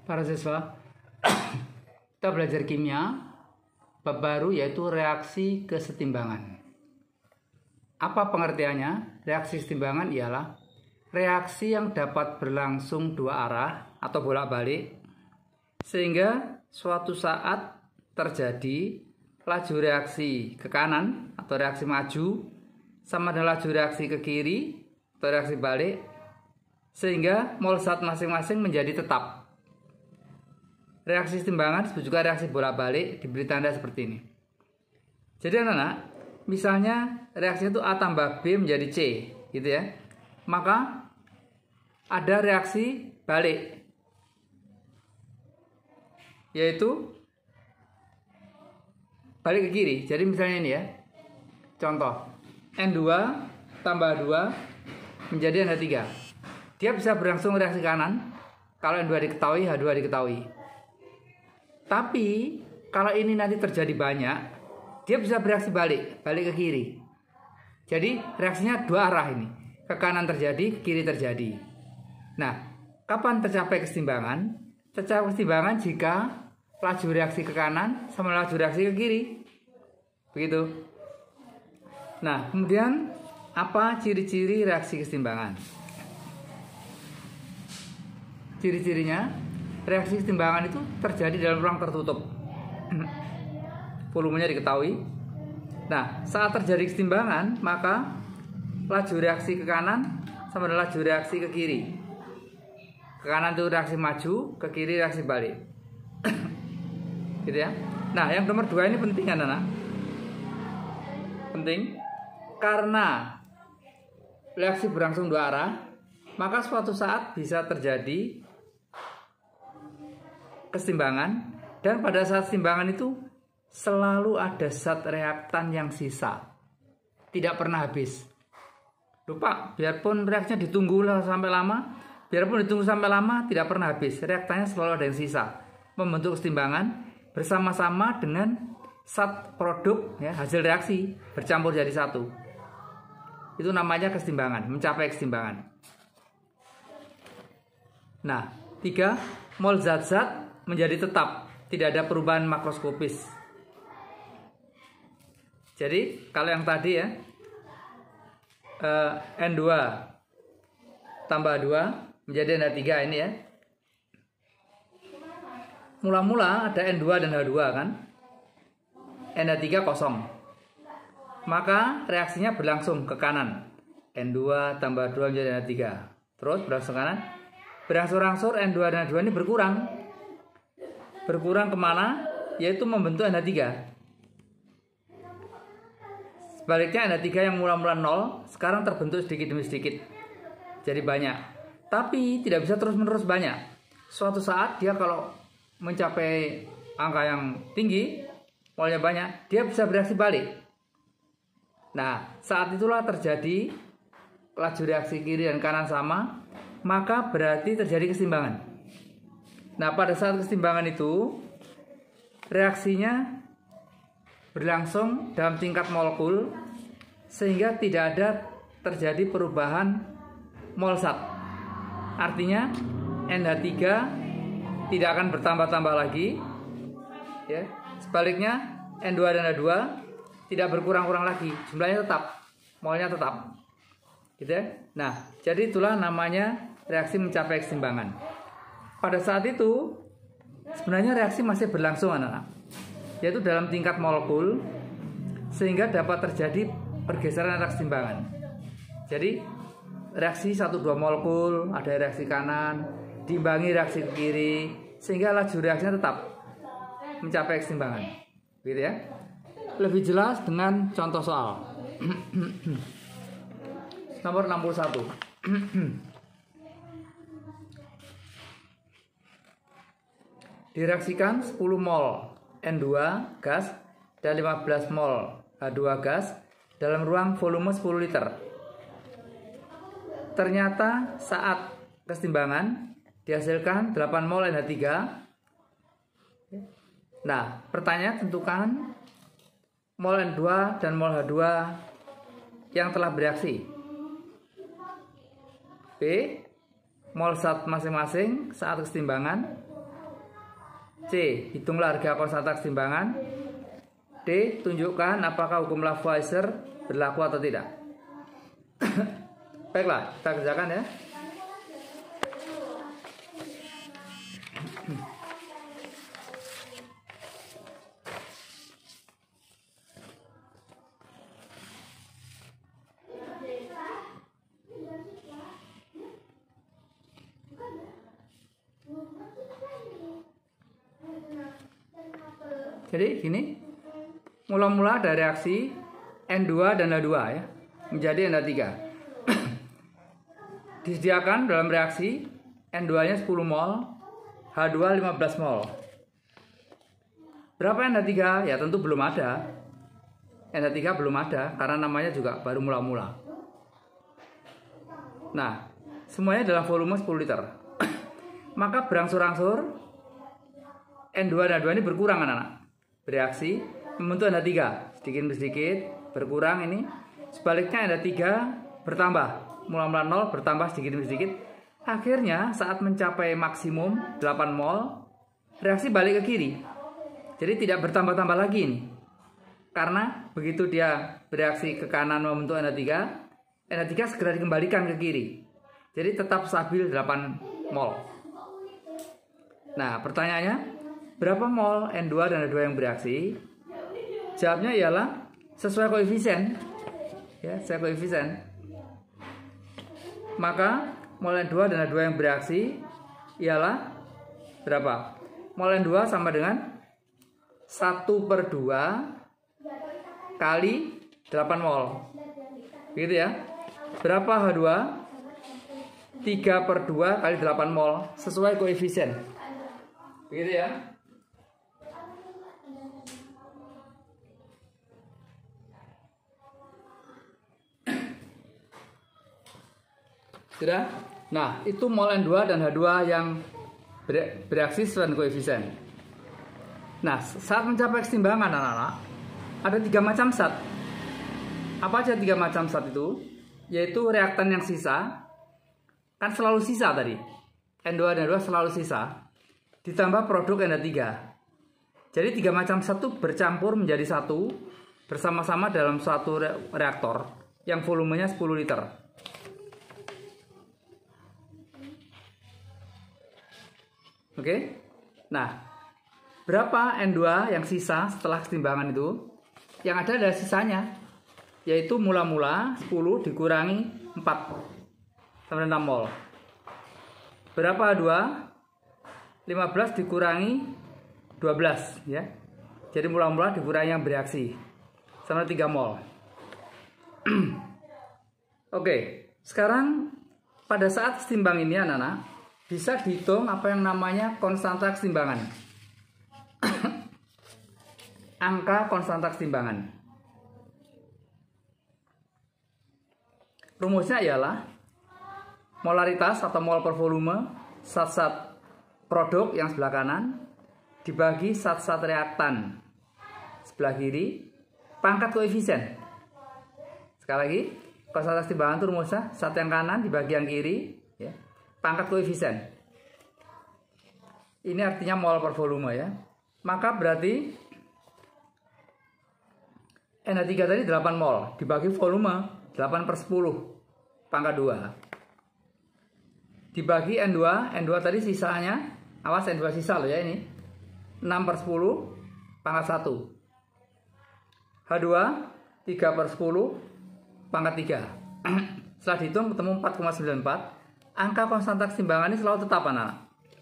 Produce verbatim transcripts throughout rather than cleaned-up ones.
Para siswa, kita belajar kimia bab baru yaitu reaksi kesetimbangan. Apa pengertiannya? Reaksi kesetimbangan ialah reaksi yang dapat berlangsung dua arah atau bolak-balik sehingga suatu saat terjadi laju reaksi ke kanan atau reaksi maju sama dengan laju reaksi ke kiri atau reaksi balik sehingga mol zat masing-masing menjadi tetap. Reaksi kesetimbangan disebut juga reaksi bolak-balik, diberi tanda seperti ini. Jadi anak-anak, misalnya reaksinya itu A tambah B menjadi C, gitu ya. Maka ada reaksi balik, yaitu balik ke kiri. Jadi misalnya ini ya, contoh N dua tambah dua menjadi N tiga. Dia bisa berlangsung reaksi kanan kalau N dua diketahui, H dua diketahui. Tapi kalau ini nanti terjadi banyak, dia bisa bereaksi balik, balik ke kiri. Jadi reaksinya dua arah ini, ke kanan terjadi, ke kiri terjadi. Nah, kapan tercapai kesetimbangan? Tercapai kesetimbangan jika laju reaksi ke kanan sama laju reaksi ke kiri. Begitu. Nah, kemudian apa ciri-ciri reaksi kesetimbangan? Ciri-cirinya, reaksi kesetimbangan itu terjadi dalam ruang tertutup. Volumenya diketahui. Nah, saat terjadi kesetimbangan, maka laju reaksi ke kanan sama dengan laju reaksi ke kiri. Ke kanan itu reaksi maju, ke kiri reaksi balik. Gitu ya. Nah, yang nomor dua ini penting kan, anak? Penting karena reaksi berlangsung dua arah, maka suatu saat bisa terjadi kesetimbangan, dan pada saat kesetimbangan itu selalu ada zat reaktan yang sisa, tidak pernah habis. Lupa, biarpun reaksinya ditunggu sampai lama, biarpun ditunggu sampai lama tidak pernah habis, reaktannya selalu ada yang sisa, membentuk kesetimbangan bersama-sama dengan zat produk ya, hasil reaksi bercampur jadi satu. Itu namanya kesetimbangan, mencapai kesetimbangan. Nah, tiga, mol zat-zat menjadi tetap, tidak ada perubahan makroskopis. Jadi kalau yang tadi ya eh, N dua tambah dua menjadi N tiga ini ya, mula-mula ada N dua dan H dua kan, N tiga kosong, maka reaksinya berlangsung ke kanan, N dua tambah dua menjadi N tiga, terus berlangsung ke kanan, berangsur-angsur N dua dan H dua ini berkurang. Berkurang kemana? Yaitu membentuk N tiga. Sebaliknya N tiga yang mula-mula nol sekarang terbentuk sedikit demi sedikit, jadi banyak. Tapi tidak bisa terus-menerus banyak. Suatu saat dia kalau mencapai angka yang tinggi, molnya banyak, dia bisa bereaksi balik. Nah, saat itulah terjadi laju reaksi kiri dan kanan sama, maka berarti terjadi kesetimbangan. Nah, pada saat kesetimbangan itu reaksinya berlangsung dalam tingkat molekul sehingga tidak ada terjadi perubahan mol zat. Artinya N H tiga tidak akan bertambah-tambah lagi ya. Sebaliknya N dua dan H dua tidak berkurang-kurang lagi, jumlahnya tetap, molnya tetap. Gitu ya. Nah, jadi itulah namanya reaksi mencapai kesetimbangan. Pada saat itu sebenarnya reaksi masih berlangsung anak-anak, yaitu dalam tingkat molekul sehingga dapat terjadi pergeseran antara kesetimbangan. Jadi reaksi satu dua molekul, ada reaksi kanan diimbangi reaksi ke kiri sehingga laju reaksinya tetap mencapai kesetimbangan. Gitu ya. Lebih jelas dengan contoh soal. Nomor enam puluh satu. Direaksikan sepuluh mol N dua gas dan lima belas mol H dua gas dalam ruang volume sepuluh liter. Ternyata saat kesetimbangan dihasilkan delapan mol N H tiga. Nah, pertanyaan tentukan mol N dua dan mol H dua yang telah bereaksi. B. Mol zat masing-masing saat kesetimbangan. C. Hitunglah harga konstanta keseimbangan. D. Tunjukkan apakah hukum Lavoisier berlaku atau tidak. Baiklah, kita kerjakan ya. Jadi gini, mula-mula ada reaksi N dua dan H dua ya, menjadi N H tiga. Disediakan dalam reaksi N dua nya sepuluh mol, H dua lima belas mol. Berapa N H tiga? Ya tentu belum ada. N H tiga belum ada karena namanya juga baru mula-mula. Nah, semuanya dalam volume sepuluh liter. Maka berangsur-angsur N dua dan H dua ini berkurang anak-anak. Bereaksi membentuk N H tiga sedikit demi sedikit berkurang ini. Sebaliknya N H tiga bertambah, mula-mula nol bertambah sedikit demi sedikit. Akhirnya saat mencapai maksimum delapan mol, reaksi balik ke kiri. Jadi tidak bertambah-tambah lagi ini. Karena begitu dia bereaksi ke kanan membentuk N H tiga, N H tiga segera dikembalikan ke kiri. Jadi tetap stabil delapan mol. Nah, pertanyaannya, berapa mol N dua dan H dua yang bereaksi? Jawabnya ialah sesuai koefisien. Ya, sesuai koefisien. Maka mol N dua dan H dua yang bereaksi ialah berapa? Mol N dua sama dengan satu per dua kali delapan mol. Begitu ya. Berapa H dua? tiga per dua kali delapan mol sesuai koefisien. Begitu ya. Sudah? Nah, itu mol N dua dan H dua yang bereaksi sesuai koefisien. Nah, saat mencapai keseimbangan anak-anak, ada tiga macam zat. Apa aja tiga macam zat itu? Yaitu reaktan yang sisa, kan selalu sisa tadi. N dua dan H dua selalu sisa. Ditambah produk N H tiga. Jadi tiga macam zat itu bercampur menjadi satu bersama-sama dalam suatu reaktor yang volumenya sepuluh liter. Oke, nah berapa N dua yang sisa setelah keseimbangan itu? Yang ada adalah sisanya, yaitu mula-mula sepuluh dikurangi empat sama enam mol. Berapa H dua? lima belas dikurangi dua belas ya. Jadi mula-mula dikurangi yang bereaksi sama tiga mol. Oke, sekarang pada saat setimbang ini anak-anak bisa dihitung apa yang namanya konstanta keseimbangan. Angka konstanta keseimbangan. Rumusnya ialah molaritas atau mol per volume zat-zat produk yang sebelah kanan dibagi zat-zat reaktan sebelah kiri pangkat koefisien. Sekali lagi, konstanta keseimbangan itu rumusnya zat yang kanan dibagi yang kiri ya, pangkat koefisien. Ini artinya mol per volume ya. Maka berarti N H tiga tadi delapan mol dibagi volume delapan per sepuluh pangkat dua. Dibagi N dua, N dua tadi sisanya, awas N dua sisa loh ya ini. enam per sepuluh pangkat satu. H dua tiga per sepuluh pangkat tiga. Setelah dihitung ketemu empat koma sembilan empat. Angka konstanta keseimbangan ini selalu tetap anak.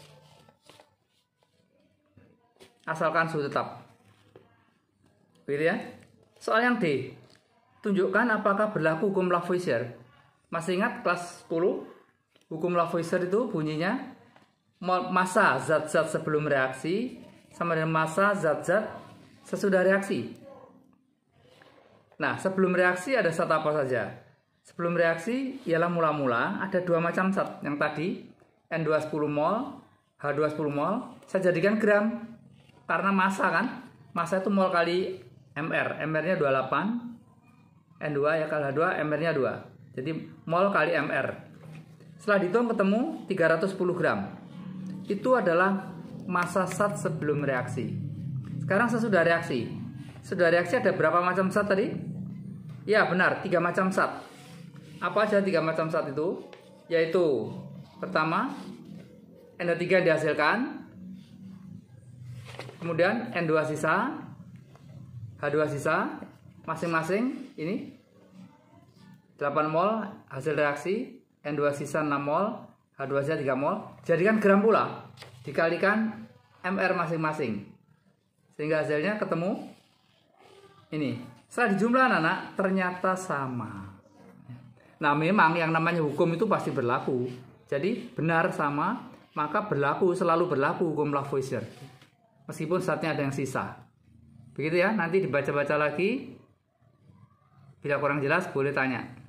Asalkan suhu tetap. Begitu ya. Soal yang D. Tunjukkan apakah berlaku hukum Lavoisier. Masih ingat kelas sepuluh? Hukum Lavoisier itu bunyinya massa zat-zat sebelum reaksi sama dengan massa zat-zat sesudah reaksi. Nah, sebelum reaksi ada zat apa saja? Sebelum reaksi ialah mula-mula ada dua macam zat. Yang tadi N dua sepuluh mol, H dua sepuluh mol, saya jadikan gram karena massa kan. Massa itu mol kali mR, mR-nya dua puluh delapan, N dua ya kali H dua, mR-nya dua. Jadi mol kali mR. Setelah dihitung ketemu tiga ratus sepuluh gram. Itu adalah masa zat sebelum reaksi. Sekarang sesudah reaksi. Sudah reaksi ada berapa macam zat tadi? Ya benar, tiga macam zat. Apa aja tiga macam zat itu? Yaitu pertama N H tiga dihasilkan, kemudian N dua sisa, H dua sisa, masing-masing ini delapan mol hasil reaksi, N dua sisa enam mol, H dua sisa tiga mol. Jadikan gram pula, dikalikan M R masing-masing, sehingga hasilnya ketemu ini. Setelah dijumlah anak-anak ternyata sama. Nah memang yang namanya hukum itu pasti berlaku. Jadi benar sama, maka berlaku, selalu berlaku hukum Lavoisier. Meskipun zatnya ada yang sisa. Begitu ya, nanti dibaca-baca lagi. Bila kurang jelas boleh tanya.